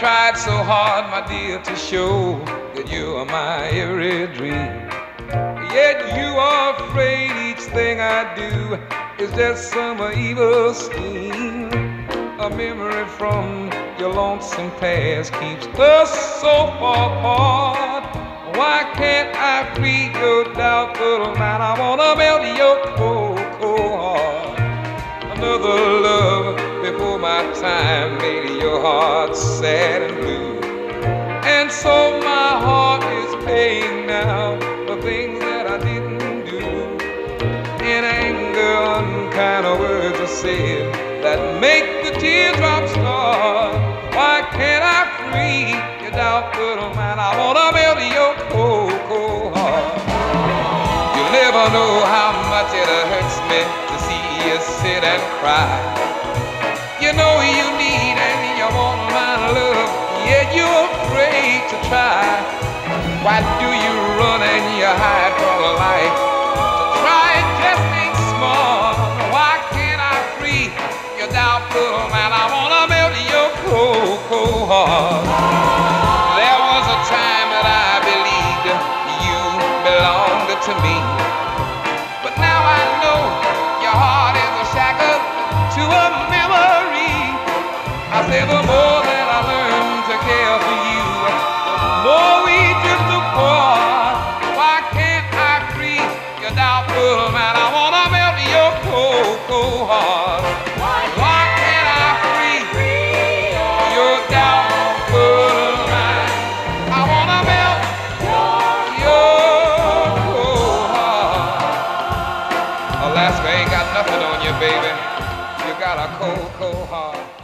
tried so hard, my dear, to show that you are my every dream. Yet you are afraid each thing I do is just some evil scheme. A memory from your lonesome past keeps us so far apart. Why can't I free your doubtful mind? I wanna melt your cold, cold heart. Another love before my time made your heart sad and blue. And so my heart is paying now for things that I didn't do. In anger, unkind words are said that make the teardrops start. Why can't I free your doubtful mind? I wanna melt your cold, cold heart. You'll never know how much it hurts me to see you sit and cry. You know you need and you want my love, yet you're afraid to try. Why do you run and you hide from life? To try it just ain't smart. Why can't I free your doubtful mind? I wanna melt your cold, cold heart. There was a time that I believed you belonged to me, but now I know your heart is a shackle to a memory. I say the more that I learn to care for you, the more we drift apart. Why can't I free your doubtful mind? I wanna melt your cold, cold heart. Why can't I free your doubtful mind? I wanna melt your cold heart. Alaska ain't got nothing on you, baby. You got a cold, cold heart.